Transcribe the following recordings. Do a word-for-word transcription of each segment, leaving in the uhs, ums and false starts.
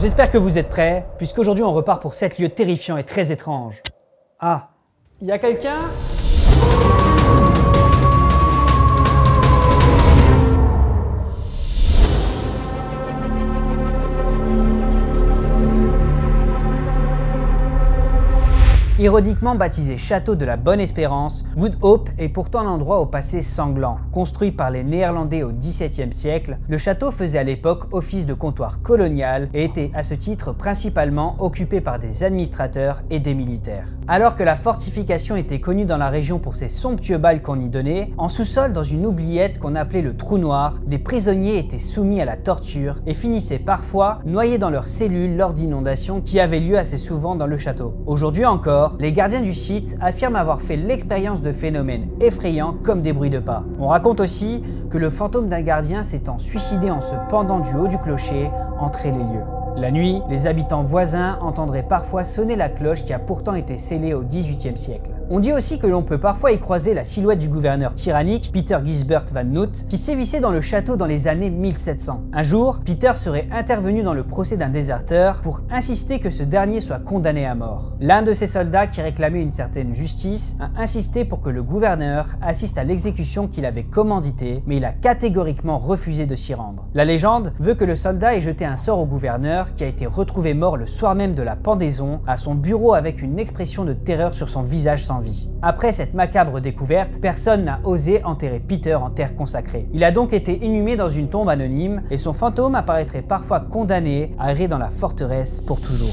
J'espère que vous êtes prêts, puisqu'aujourd'hui on repart pour sept lieux terrifiants et très étranges. Ah, il y a quelqu'un ? Ironiquement baptisé Château de la Bonne Espérance, Good Hope est pourtant un endroit au passé sanglant. Construit par les Néerlandais au dix-septième siècle, le château faisait à l'époque office de comptoir colonial et était à ce titre principalement occupé par des administrateurs et des militaires. Alors que la fortification était connue dans la région pour ses somptueux bals qu'on y donnait, en sous-sol dans une oubliette qu'on appelait le Trou Noir, des prisonniers étaient soumis à la torture et finissaient parfois noyés dans leurs cellules lors d'inondations qui avaient lieu assez souvent dans le château. Aujourd'hui encore, les gardiens du site affirment avoir fait l'expérience de phénomènes effrayants comme des bruits de pas. On raconte aussi que le fantôme d'un gardien s'étant suicidé en se pendant du haut du clocher entrait les lieux. La nuit, les habitants voisins entendraient parfois sonner la cloche qui a pourtant été scellée au dix-huitième siècle. On dit aussi que l'on peut parfois y croiser la silhouette du gouverneur tyrannique, Peter Gisbert van Noot, qui sévissait dans le château dans les années mille sept cents. Un jour, Peter serait intervenu dans le procès d'un déserteur pour insister que ce dernier soit condamné à mort. L'un de ses soldats, qui réclamait une certaine justice, a insisté pour que le gouverneur assiste à l'exécution qu'il avait commanditée, mais il a catégoriquement refusé de s'y rendre. La légende veut que le soldat ait jeté un sort au gouverneur, qui a été retrouvé mort le soir même de la pendaison à son bureau avec une expression de terreur sur son visage sans vie. Après cette macabre découverte, personne n'a osé enterrer Peter en terre consacrée. Il a donc été inhumé dans une tombe anonyme et son fantôme apparaîtrait parfois condamné à errer dans la forteresse pour toujours.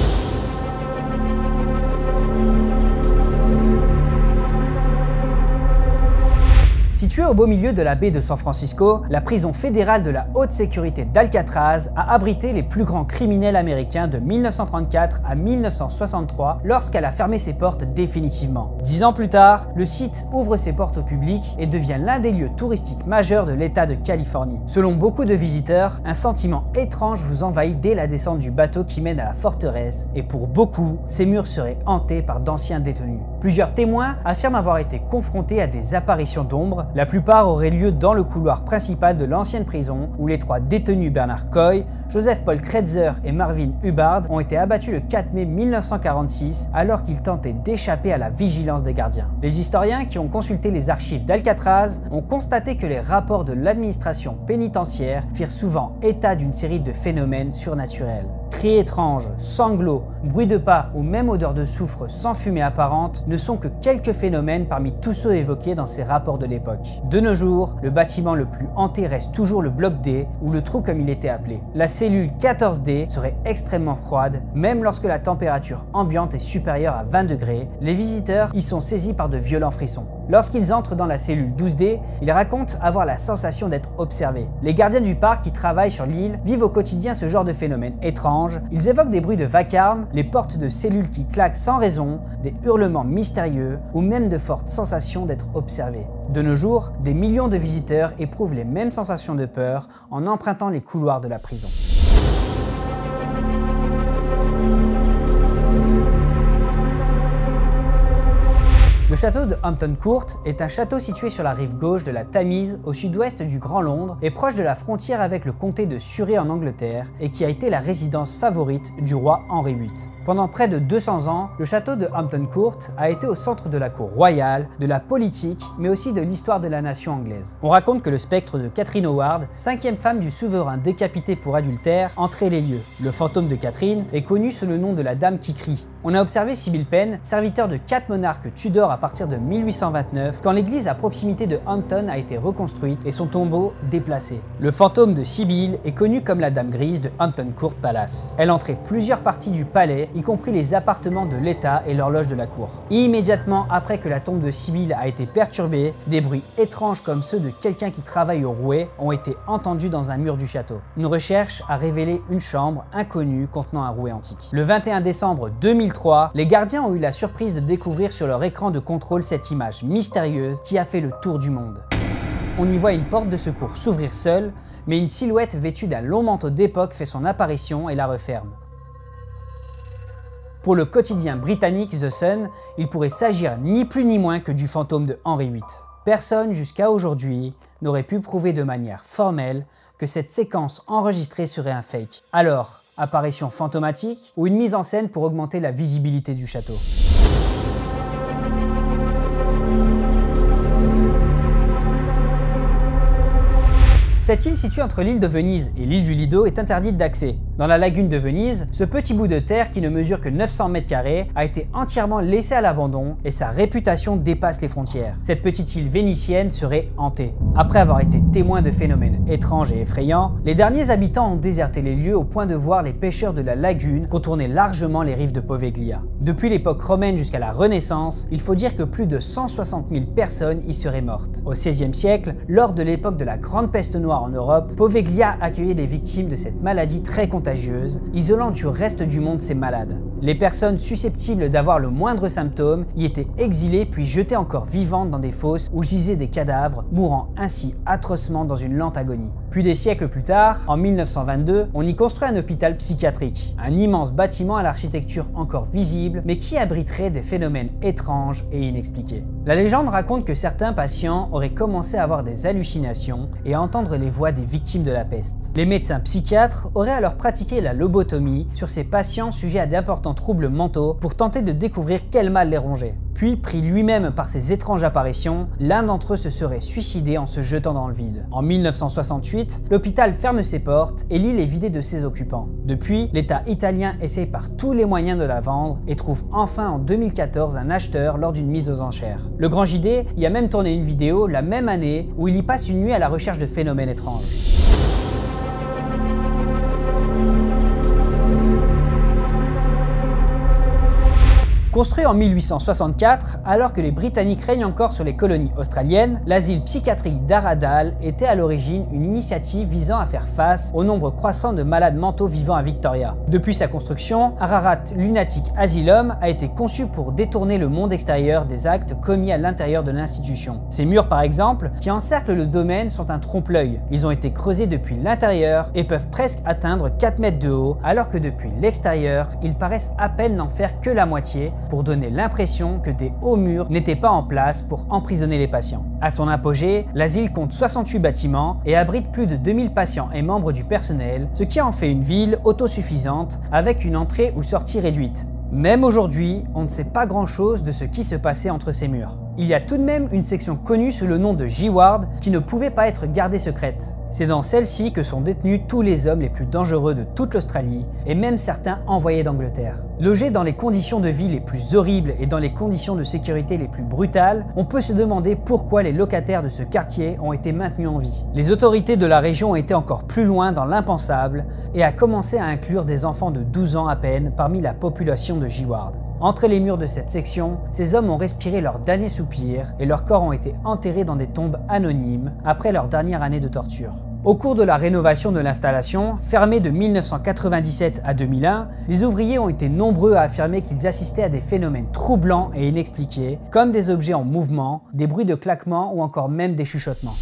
Située au beau milieu de la baie de San Francisco, la prison fédérale de la haute sécurité d'Alcatraz a abrité les plus grands criminels américains de mille neuf cent trente-quatre à mille neuf cent soixante-trois lorsqu'elle a fermé ses portes définitivement. Dix ans plus tard, le site ouvre ses portes au public et devient l'un des lieux touristiques majeurs de l'État de Californie. Selon beaucoup de visiteurs, un sentiment étrange vous envahit dès la descente du bateau qui mène à la forteresse et pour beaucoup, ces murs seraient hantés par d'anciens détenus. Plusieurs témoins affirment avoir été confrontés à des apparitions d'ombres. La plupart auraient lieu dans le couloir principal de l'ancienne prison où les trois détenus Bernard Coy, Joseph Paul Kretzer et Marvin Hubbard ont été abattus le quatre mai mille neuf cent quarante-six alors qu'ils tentaient d'échapper à la vigilance des gardiens. Les historiens qui ont consulté les archives d'Alcatraz ont constaté que les rapports de l'administration pénitentiaire firent souvent état d'une série de phénomènes surnaturels. Cris étranges, sanglots, bruits de pas ou même odeur de soufre sans fumée apparente ne sont que quelques phénomènes parmi tous ceux évoqués dans ces rapports de l'époque. De nos jours, le bâtiment le plus hanté reste toujours le bloc D, ou le trou comme il était appelé. La cellule quatorze D serait extrêmement froide, même lorsque la température ambiante est supérieure à vingt degrés. Les visiteurs y sont saisis par de violents frissons. Lorsqu'ils entrent dans la cellule douze D, ils racontent avoir la sensation d'être observés. Les gardiens du parc qui travaillent sur l'île vivent au quotidien ce genre de phénomène étrange. Ils évoquent des bruits de vacarme, les portes de cellules qui claquent sans raison, des hurlements mystérieux ou même de fortes sensations d'être observés. De nos jours, des millions de visiteurs éprouvent les mêmes sensations de peur en empruntant les couloirs de la prison. Le château de Hampton Court est un château situé sur la rive gauche de la Tamise au sud-ouest du Grand Londres et proche de la frontière avec le comté de Surrey en Angleterre et qui a été la résidence favorite du roi Henri huit. Pendant près de deux cents ans, le château de Hampton Court a été au centre de la cour royale, de la politique, mais aussi de l'histoire de la nation anglaise. On raconte que le spectre de Catherine Howard, cinquième femme du souverain décapité pour adultère, entrait les lieux. Le fantôme de Catherine est connu sous le nom de la Dame qui crie. On a observé Sybil Penn, serviteur de quatre monarques Tudors à partir de mille huit cent vingt-neuf, quand l'église à proximité de Hampton a été reconstruite et son tombeau déplacé. Le fantôme de Sybil est connu comme la Dame grise de Hampton Court Palace. Elle entrait plusieurs parties du palais, y compris les appartements de l'État et l'horloge de la cour. Immédiatement après que la tombe de Sybil a été perturbée, des bruits étranges comme ceux de quelqu'un qui travaille au rouet ont été entendus dans un mur du château. Une recherche a révélé une chambre inconnue contenant un rouet antique. Le vingt et un décembre deux mille trois, les gardiens ont eu la surprise de découvrir sur leur écran de contrôle cette image mystérieuse qui a fait le tour du monde. On y voit une porte de secours s'ouvrir seule, mais une silhouette vêtue d'un long manteau d'époque fait son apparition et la referme. Pour le quotidien britannique The Sun, il pourrait s'agir ni plus ni moins que du fantôme de Henri huit. Personne jusqu'à aujourd'hui n'aurait pu prouver de manière formelle que cette séquence enregistrée serait un fake. Alors, apparition fantomatique ou une mise en scène pour augmenter la visibilité du château. Cette île située entre l'île de Venise et l'île du Lido est interdite d'accès. Dans la lagune de Venise, ce petit bout de terre qui ne mesure que neuf cents mètres carrés a été entièrement laissé à l'abandon et sa réputation dépasse les frontières. Cette petite île vénitienne serait hantée. Après avoir été témoin de phénomènes étranges et effrayants, les derniers habitants ont déserté les lieux au point de voir les pêcheurs de la lagune contourner largement les rives de Poveglia. Depuis l'époque romaine jusqu'à la Renaissance, il faut dire que plus de cent soixante mille personnes y seraient mortes. Au seizième siècle, lors de l'époque de la Grande Peste Noire en Europe, Poveglia accueillait des victimes de cette maladie très contagieuse, isolant du reste du monde ces malades. Les personnes susceptibles d'avoir le moindre symptôme y étaient exilées puis jetées encore vivantes dans des fosses où gisaient des cadavres, mourant ainsi atrocement dans une lente agonie. Puis des siècles plus tard, en mille neuf cent vingt-deux, on y construit un hôpital psychiatrique, un immense bâtiment à l'architecture encore visible, mais qui abriterait des phénomènes étranges et inexpliqués. La légende raconte que certains patients auraient commencé à avoir des hallucinations et à entendre les voix des victimes de la peste. Les médecins psychiatres auraient alors pratiqué la lobotomie sur ces patients sujets à d'importants troubles mentaux pour tenter de découvrir quel mal les rongeait. Puis, pris lui-même par ces étranges apparitions, l'un d'entre eux se serait suicidé en se jetant dans le vide. En mille neuf cent soixante-huit, l'hôpital ferme ses portes et l'île est vidée de ses occupants. Depuis, l'État italien essaye par tous les moyens de la vendre et trouve enfin en deux mille quatorze un acheteur lors d'une mise aux enchères. Le Grand J D y a même tourné une vidéo la même année où il y passe une nuit à la recherche de phénomènes étranges. Construit en mille huit cent soixante-quatre, alors que les Britanniques règnent encore sur les colonies australiennes, l'asile psychiatrique d'Aradal était à l'origine une initiative visant à faire face au nombre croissant de malades mentaux vivant à Victoria. Depuis sa construction, Ararat Lunatic Asylum a été conçu pour détourner le monde extérieur des actes commis à l'intérieur de l'institution. Ces murs par exemple, qui encerclent le domaine, sont un trompe-l'œil. Ils ont été creusés depuis l'intérieur et peuvent presque atteindre quatre mètres de haut, alors que depuis l'extérieur, ils paraissent à peine n'en faire que la moitié, pour donner l'impression que des hauts murs n'étaient pas en place pour emprisonner les patients. À son apogée, l'asile compte soixante-huit bâtiments et abrite plus de deux mille patients et membres du personnel, ce qui en fait une ville autosuffisante avec une entrée ou sortie réduite. Même aujourd'hui, on ne sait pas grand-chose de ce qui se passait entre ces murs. Il y a tout de même une section connue sous le nom de J-Ward qui ne pouvait pas être gardée secrète. C'est dans celle-ci que sont détenus tous les hommes les plus dangereux de toute l'Australie et même certains envoyés d'Angleterre. Logés dans les conditions de vie les plus horribles et dans les conditions de sécurité les plus brutales, on peut se demander pourquoi les locataires de ce quartier ont été maintenus en vie. Les autorités de la région ont été encore plus loin dans l'impensable et a commencé à inclure des enfants de douze ans à peine parmi la population de J-Ward. Entre les murs de cette section, ces hommes ont respiré leur dernier soupir et leurs corps ont été enterrés dans des tombes anonymes après leur dernière année de torture. Au cours de la rénovation de l'installation, fermée de mille neuf cent quatre-vingt-dix-sept à deux mille un, les ouvriers ont été nombreux à affirmer qu'ils assistaient à des phénomènes troublants et inexpliqués, comme des objets en mouvement, des bruits de claquements ou encore même des chuchotements.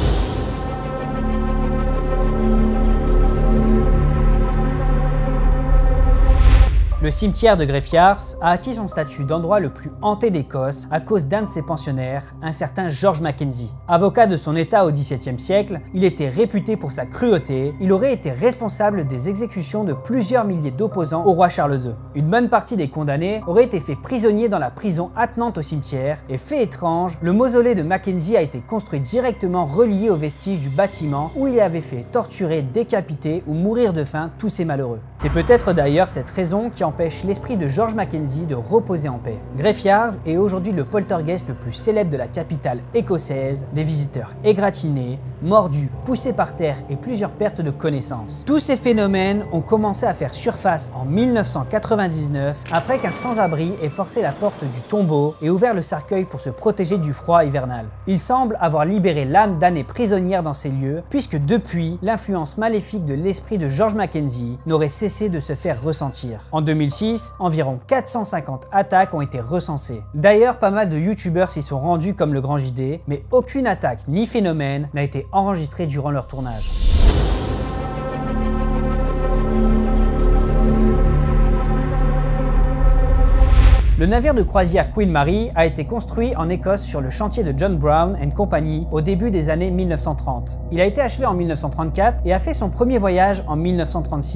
Le cimetière de Greyfriars a acquis son statut d'endroit le plus hanté d'Écosse à cause d'un de ses pensionnaires, un certain George Mackenzie. Avocat de son état au dix-septième siècle, il était réputé pour sa cruauté, il aurait été responsable des exécutions de plusieurs milliers d'opposants au roi Charles deux. Une bonne partie des condamnés auraient été faits prisonniers dans la prison attenante au cimetière, et fait étrange, le mausolée de Mackenzie a été construit directement relié aux vestiges du bâtiment où il avait fait torturer, décapiter ou mourir de faim tous ces malheureux. C'est peut-être d'ailleurs cette raison qui empêche l'esprit de George Mackenzie de reposer en paix. Greyfriars est aujourd'hui le poltergeist le plus célèbre de la capitale écossaise, des visiteurs égratignés, mordus, poussés par terre et plusieurs pertes de connaissance. Tous ces phénomènes ont commencé à faire surface en mille neuf cent quatre-vingt-dix-neuf après qu'un sans-abri ait forcé la porte du tombeau et ouvert le cercueil pour se protéger du froid hivernal. Il semble avoir libéré l'âme d'années prisonnières dans ces lieux, puisque depuis, l'influence maléfique de l'esprit de George Mackenzie n'aurait cessé de se faire ressentir. En deux mille six, environ quatre cent cinquante attaques ont été recensées. D'ailleurs, pas mal de youtubeurs s'y sont rendus comme le Grand J D, mais aucune attaque ni phénomène n'a été enregistrée durant leur tournage. Le navire de croisière Queen Mary a été construit en Écosse sur le chantier de John Brown and Company au début des années mille neuf cent trente. Il a été achevé en mille neuf cent trente-quatre et a fait son premier voyage en mille neuf cent trente-six.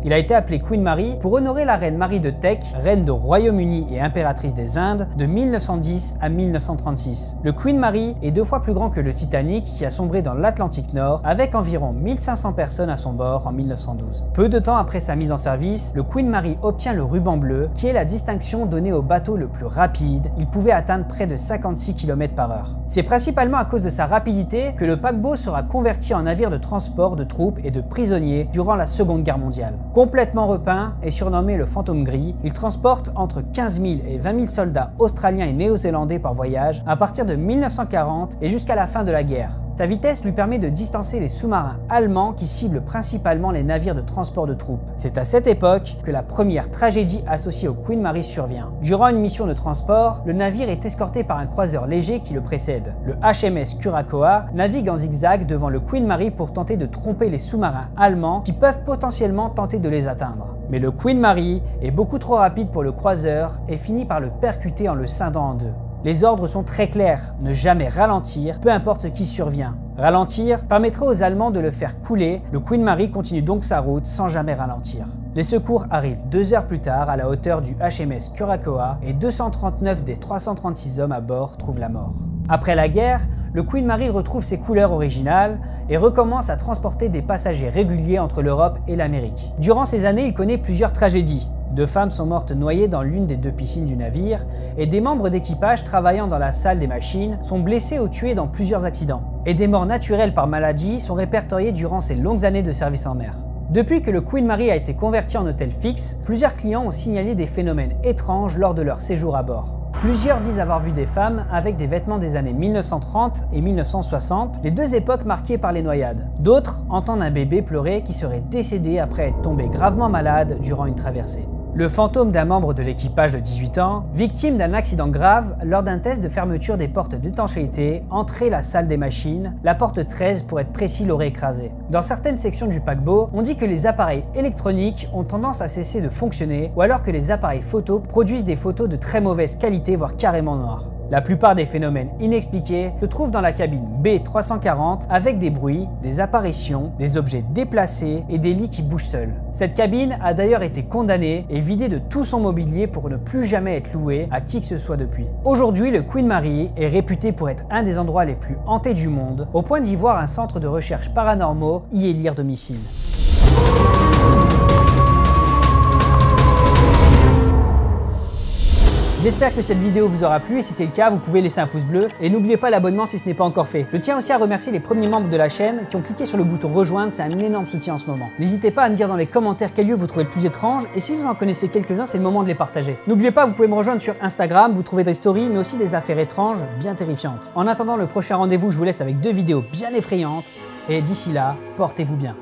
Il a été appelé Queen Mary pour honorer la reine Marie de Teck, reine du Royaume-Uni et impératrice des Indes de mille neuf cent dix à mille neuf cent trente-six. Le Queen Mary est deux fois plus grand que le Titanic qui a sombré dans l'Atlantique Nord avec environ mille cinq cents personnes à son bord en mille neuf cent douze. Peu de temps après sa mise en service, le Queen Mary obtient le ruban bleu qui est la distinction donnée au bateau le plus rapide. Il pouvait atteindre près de cinquante-six kilomètres par heure. C'est principalement à cause de sa rapidité que le paquebot sera converti en navire de transport de troupes et de prisonniers durant la Seconde Guerre mondiale. Complètement repeint et surnommé le fantôme gris, il transporte entre quinze mille et vingt mille soldats australiens et néo-zélandais par voyage à partir de mille neuf cent quarante et jusqu'à la fin de la guerre. Sa vitesse lui permet de distancer les sous-marins allemands qui ciblent principalement les navires de transport de troupes. C'est à cette époque que la première tragédie associée au Queen Mary survient. Durant une mission de transport, le navire est escorté par un croiseur léger qui le précède. Le H M S Curaçao navigue en zigzag devant le Queen Mary pour tenter de tromper les sous-marins allemands qui peuvent potentiellement tenter de les atteindre. Mais le Queen Mary est beaucoup trop rapide pour le croiseur et finit par le percuter en le scindant en deux. Les ordres sont très clairs, ne jamais ralentir, peu importe ce qui survient. Ralentir permettrait aux Allemands de le faire couler, le Queen Mary continue donc sa route sans jamais ralentir. Les secours arrivent deux heures plus tard à la hauteur du H M S Curaçao et deux cent trente-neuf des trois cent trente-six hommes à bord trouvent la mort. Après la guerre, le Queen Mary retrouve ses couleurs originales et recommence à transporter des passagers réguliers entre l'Europe et l'Amérique. Durant ces années, il connaît plusieurs tragédies. Deux femmes sont mortes noyées dans l'une des deux piscines du navire et des membres d'équipage travaillant dans la salle des machines sont blessés ou tués dans plusieurs accidents. Et des morts naturelles par maladie sont répertoriées durant ses longues années de service en mer. Depuis que le Queen Mary a été converti en hôtel fixe, plusieurs clients ont signalé des phénomènes étranges lors de leur séjour à bord. Plusieurs disent avoir vu des femmes avec des vêtements des années mille neuf cent trente et mille neuf cent soixante, les deux époques marquées par les noyades. D'autres entendent un bébé pleurer qui serait décédé après être tombé gravement malade durant une traversée. Le fantôme d'un membre de l'équipage de dix-huit ans, victime d'un accident grave lors d'un test de fermeture des portes d'étanchéité, entrait la salle des machines, la porte treize pour être précis l'aurait écrasé. Dans certaines sections du paquebot, on dit que les appareils électroniques ont tendance à cesser de fonctionner ou alors que les appareils photo produisent des photos de très mauvaise qualité voire carrément noires. La plupart des phénomènes inexpliqués se trouvent dans la cabine B trois cent quarante avec des bruits, des apparitions, des objets déplacés et des lits qui bougent seuls. Cette cabine a d'ailleurs été condamnée et vidée de tout son mobilier pour ne plus jamais être louée à qui que ce soit depuis. Aujourd'hui, le Queen Mary est réputé pour être un des endroits les plus hantés du monde, au point d'y voir un centre de recherche paranormaux y élire domicile. J'espère que cette vidéo vous aura plu et si c'est le cas, vous pouvez laisser un pouce bleu et n'oubliez pas l'abonnement si ce n'est pas encore fait. Je tiens aussi à remercier les premiers membres de la chaîne qui ont cliqué sur le bouton rejoindre, c'est un énorme soutien en ce moment. N'hésitez pas à me dire dans les commentaires quel lieu vous trouvez le plus étrange et si vous en connaissez quelques-uns, c'est le moment de les partager. N'oubliez pas, vous pouvez me rejoindre sur Instagram, vous trouvez des stories mais aussi des affaires étranges bien terrifiantes. En attendant le prochain rendez-vous, je vous laisse avec deux vidéos bien effrayantes et d'ici là, portez-vous bien.